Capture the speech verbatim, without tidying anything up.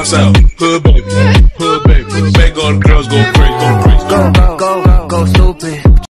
down south, hood baby, hood baby. Make all the girls go crazy, go crazy. Go, go, go, go stupid.